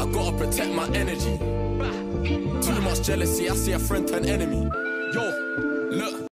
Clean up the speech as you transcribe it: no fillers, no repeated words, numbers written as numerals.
I gotta protect my energy. Too much jealousy, I see a friend turn enemy. Yo, look.